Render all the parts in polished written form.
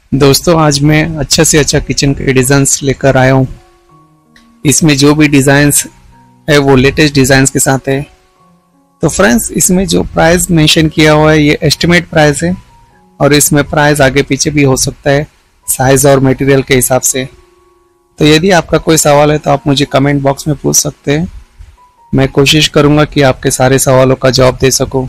दोस्तों आज मैं अच्छा से अच्छा किचन के डिज़ाइंस लेकर आया हूँ। इसमें जो भी डिज़ाइंस है वो लेटेस्ट डिज़ाइंस के साथ है। तो फ्रेंड्स, इसमें जो प्राइस मेंशन किया हुआ है ये एस्टिमेट प्राइस है और इसमें प्राइस आगे पीछे भी हो सकता है साइज़ और मटेरियल के हिसाब से। तो यदि आपका कोई सवाल है तो आप मुझे कमेंट बॉक्स में पूछ सकते हैं। मैं कोशिश करूँगा कि आपके सारे सवालों का जवाब दे सकूँ।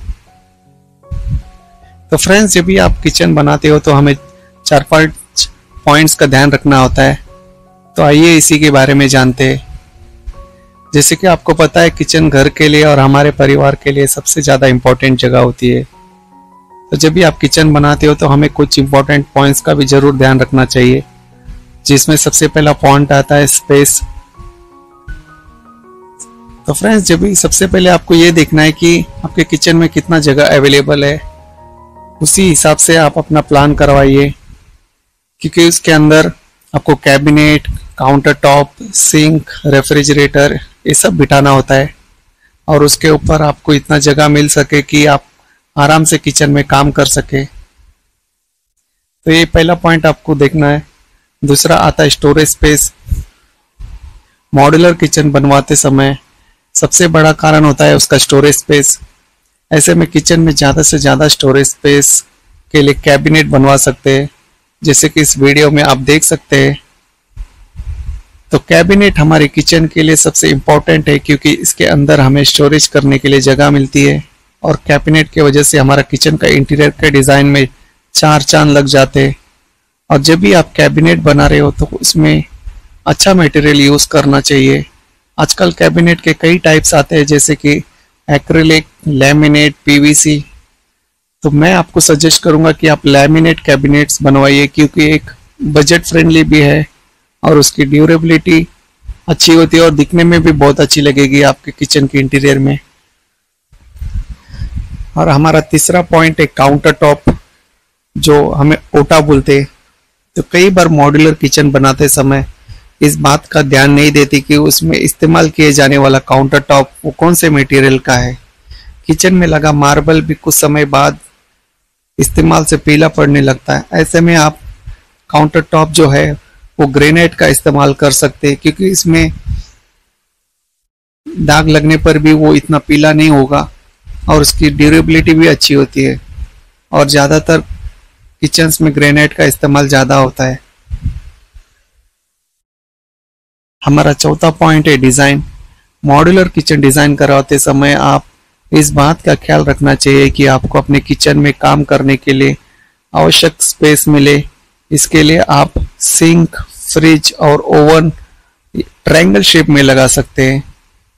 तो फ्रेंड्स, जब भी आप किचन बनाते हो तो हमें 4-5 पॉइंट्स का ध्यान रखना होता है। तो आइए इसी के बारे में जानते हैं। जैसे कि आपको पता है, किचन घर के लिए और हमारे परिवार के लिए सबसे ज़्यादा इम्पोर्टेंट जगह होती है। तो जब भी आप किचन बनाते हो तो हमें कुछ इम्पोर्टेंट पॉइंट्स का भी ज़रूर ध्यान रखना चाहिए, जिसमें सबसे पहला पॉइंट आता है स्पेस। तो फ्रेंड्स, जब भी सबसे पहले आपको ये देखना है कि आपके किचन में कितना जगह अवेलेबल है, उसी हिसाब से आप अपना प्लान करवाइए, क्योंकि उसके अंदर आपको cabinet, counter top, sink, refrigerator ये सब बिठाना होता है और उसके ऊपर आपको इतना जगह मिल सके कि आप आराम से किचन में काम कर सके। तो ये पहला पॉइंट आपको देखना है। दूसरा आता है स्टोरेज स्पेस। मॉड्यूलर किचन बनवाते समय सबसे बड़ा कारण होता है उसका स्टोरेज स्पेस। ऐसे में किचन में ज़्यादा से ज़्यादा स्टोरेज स्पेस के लिए कैबिनेट बनवा सकते हैं, जैसे कि इस वीडियो में आप देख सकते हैं। तो कैबिनेट हमारे किचन के लिए सबसे इम्पोर्टेंट है, क्योंकि इसके अंदर हमें स्टोरेज करने के लिए जगह मिलती है और कैबिनेट की वजह से हमारा किचन का इंटीरियर के डिज़ाइन में 4 चांद लग जाते हैं। और जब भी आप कैबिनेट बना रहे हो तो उसमें अच्छा मटेरियल यूज़ करना चाहिए। आजकल कैबिनेट के कई टाइप्स आते हैं, जैसे कि एक्रिलिक, लैमिनेट, पीवीसी। तो मैं आपको सजेस्ट करूंगा कि आप लैमिनेट कैबिनेट्स बनवाइए, क्योंकि एक बजट फ्रेंडली भी है और उसकी ड्यूरेबिलिटी अच्छी होती है और दिखने में भी बहुत अच्छी लगेगी आपके किचन के इंटीरियर में। और हमारा तीसरा पॉइंट है काउंटर टॉप, जो हमें ओटा बोलते हैं। तो कई बार मॉड्यूलर किचन बनाते समय इस बात का ध्यान नहीं देती कि उसमें इस्तेमाल किए जाने वाला काउंटर टॉप वो कौन से मटेरियल का है। किचन में लगा मार्बल भी कुछ समय बाद इस्तेमाल से पीला पड़ने लगता है। ऐसे में आप काउंटर टॉप जो है वो ग्रेनाइट का इस्तेमाल कर सकते हैं, क्योंकि इसमें दाग लगने पर भी वो इतना पीला नहीं होगा और उसकी ड्यूरेबिलिटी भी अच्छी होती है। और ज़्यादातर किचन्स में ग्रेनाइट का इस्तेमाल ज़्यादा होता है। हमारा चौथा पॉइंट है डिज़ाइन। मॉड्यूलर किचन डिज़ाइन करवाते समय आप इस बात का ख्याल रखना चाहिए कि आपको अपने किचन में काम करने के लिए आवश्यक स्पेस मिले। इसके लिए आप सिंक, फ्रिज और ओवन ट्रायंगल शेप में लगा सकते हैं।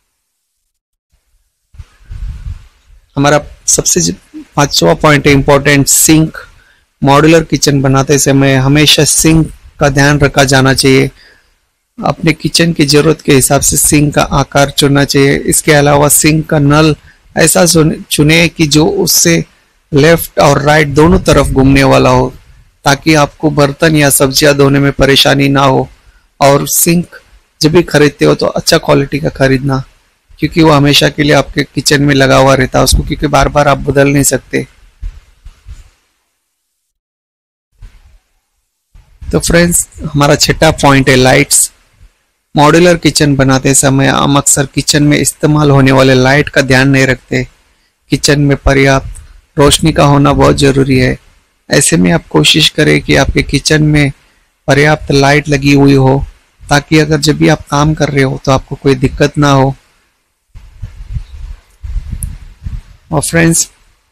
हमारा सबसे 5वां पॉइंट है इम्पोर्टेंट, सिंक। मॉड्यूलर किचन बनाते समय हमेशा सिंक का ध्यान रखा जाना चाहिए। अपने किचन की ज़रूरत के हिसाब से सिंक का आकार चुनना चाहिए। इसके अलावा सिंक का नल ऐसा चुने कि जो उससे लेफ्ट और राइट दोनों तरफ घूमने वाला हो, ताकि आपको बर्तन या सब्जियां धोने में परेशानी ना हो। और सिंक जब भी खरीदते हो तो अच्छा क्वालिटी का खरीदना, क्योंकि वो हमेशा के लिए आपके किचन में लगा हुआ रहता है उसको, क्योंकि बार बार आप बदल नहीं सकते। तो फ्रेंड्स, हमारा छठा पॉइंट है लाइट्स। मॉड्यूलर किचन बनाते समय हम अक्सर किचन में इस्तेमाल होने वाले लाइट का ध्यान नहीं रखते। किचन में पर्याप्त रोशनी का होना बहुत ज़रूरी है। ऐसे में आप कोशिश करें कि आपके किचन में पर्याप्त लाइट लगी हुई हो, ताकि अगर जब भी आप काम कर रहे हो तो आपको कोई दिक्कत ना हो। और फ्रेंड्स,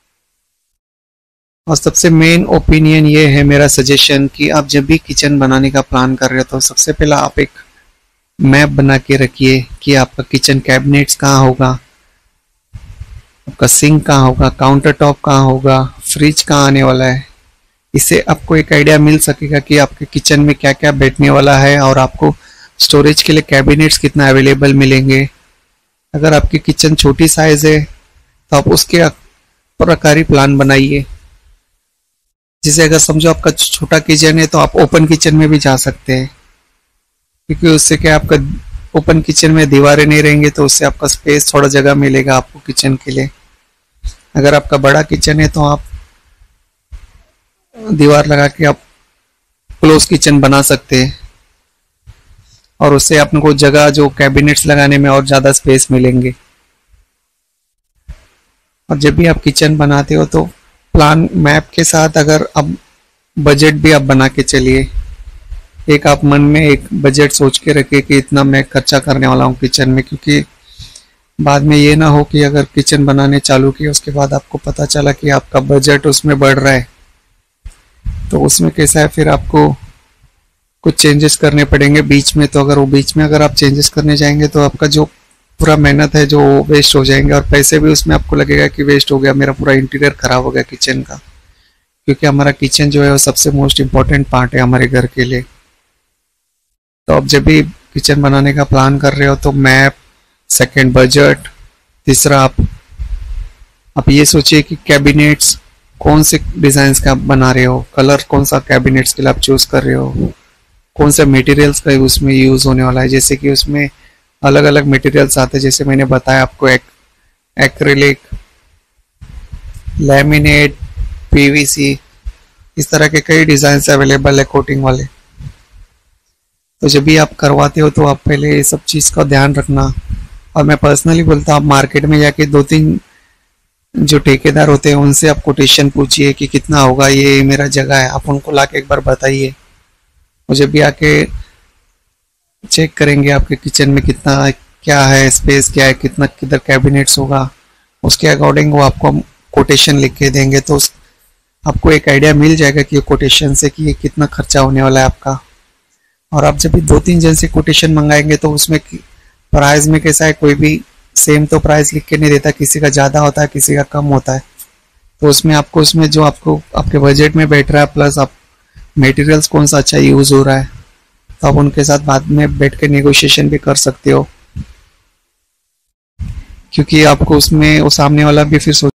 और सबसे मेन ओपिनियन ये है, मेरा सजेशन, कि आप जब भी किचन बनाने का प्लान कर रहे हो तो सबसे पहला आप एक मैप बना के रखिए कि आपका किचन कैबिनेट्स कहाँ होगा, आपका सिंक कहाँ होगा, काउंटर टॉप कहाँ होगा, फ्रिज कहाँ आने वाला है। इससे आपको एक आइडिया मिल सकेगा कि आपके किचन में क्या क्या बैठने वाला है और आपको स्टोरेज के लिए कैबिनेट्स कितना अवेलेबल मिलेंगे। अगर आपकी किचन छोटी साइज है तो आप उसके प्रकार ही प्लान बनाइए। जैसे अगर समझो आपका छोटा किचन है तो आप ओपन किचन में भी जा सकते हैं, क्योंकि उससे क्या आपका ओपन किचन में दीवारें नहीं रहेंगे तो उससे आपका स्पेस, थोड़ा जगह मिलेगा आपको किचन के लिए। अगर आपका बड़ा किचन है तो आप दीवार लगा के आप क्लोज किचन बना सकते हैं, और उससे अपने को जगह जो कैबिनेट्स लगाने में और ज़्यादा स्पेस मिलेंगे। और जब भी आप किचन बनाते हो तो प्लान मैप के साथ अगर अब बजट भी आप बना के चलिए, एक आप मन में एक बजट सोच के रखिए कि इतना मैं खर्चा करने वाला हूँ किचन में, क्योंकि बाद में ये ना हो कि अगर किचन बनाने चालू किया उसके बाद आपको पता चला कि आपका बजट उसमें बढ़ रहा है, तो उसमें कैसा है फिर आपको कुछ चेंजेस करने पड़ेंगे बीच में। तो अगर वो बीच में अगर आप चेंजेस करने जाएंगे तो आपका जो पूरा मेहनत है जो वेस्ट हो जाएंगे, और पैसे भी उसमें आपको लगेगा कि वेस्ट हो गया, मेरा पूरा इंटीरियर खराब हो गया किचन का, क्योंकि हमारा किचन जो है वो सबसे मोस्ट इम्पोर्टेंट पार्ट है हमारे घर के लिए। तो अब जब भी किचन बनाने का प्लान कर रहे हो तो मैप, सेकंड बजट, तीसरा आप ये सोचिए कि कैबिनेट्स कौन से डिज़ाइंस का आप बना रहे हो, कलर कौन सा कैबिनेट्स के लिए आप चूज़ कर रहे हो, कौन से मटेरियल्स का उसमें यूज़ होने वाला है। जैसे कि उसमें अलग अलग मटेरियल्स आते हैं, जैसे मैंने बताया आपको एक्रिलिक, लैमिनेट, पीवीसी, इस तरह के कई डिज़ाइंस अवेलेबल है कोटिंग वाले। तो जब भी आप करवाते हो तो आप पहले ये सब चीज़ का ध्यान रखना। और मैं पर्सनली बोलता हूँ आप मार्केट में जाके 2-3 जो ठेकेदार होते हैं उनसे आप कोटेशन पूछिए कि कितना होगा, ये मेरा जगह है, आप उनको लाके एक बार बताइए। मुझे भी आके चेक करेंगे आपके किचन में कितना क्या है, स्पेस क्या है, कितना किधर कैबिनेट्स होगा, उसके अकॉर्डिंग वो आपको कोटेशन लिख के देंगे। तो आपको एक आइडिया मिल जाएगा कि कोटेशन से कि ये कितना खर्चा होने वाला है आपका। और आप जब भी 2-3 जन से कोटेशन मंगाएंगे तो उसमें प्राइस में कैसा है, कोई भी सेम तो प्राइस लिख के नहीं देता, किसी का ज़्यादा होता है किसी का कम होता है। तो उसमें आपको उसमें जो आपको आपके बजट में बैठ रहा है, प्लस आप मटेरियल्स कौन सा अच्छा यूज़ हो रहा है, तो आप उनके साथ बाद में बैठ के नेगोशिएशन भी कर सकते हो, क्योंकि आपको उसमें वो सामने वाला भी फिर